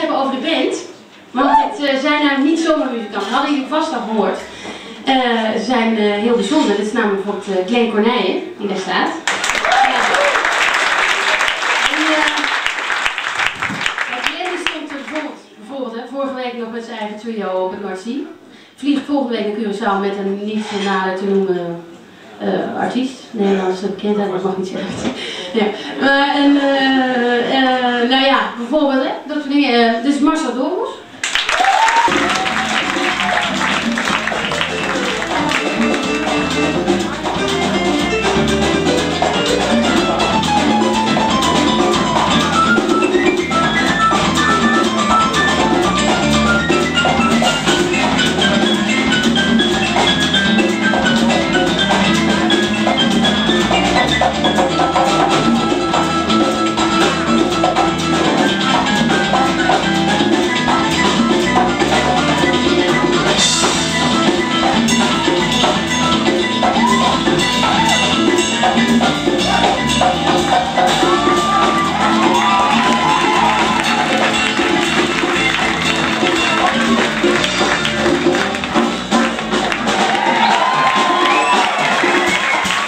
hebben over de band. Want het zijn nou niet zomaar muzikanten, hadden jullie vast al gehoord. Ze zijn heel bijzonder. Dit is namelijk bijvoorbeeld Glenn Cornijen, die daar staat. Glenn stond bijvoorbeeld vorige week nog met zijn eigen trio op het Noordzee. Vliegt volgende week naar Curaçao met een niet nader te noemen artiest. Nederlandse bekendheid, dat mag niet zeggen. Ja. Nou ja, bijvoorbeeld, dat soort dingen. Dit is Marcel Doorn.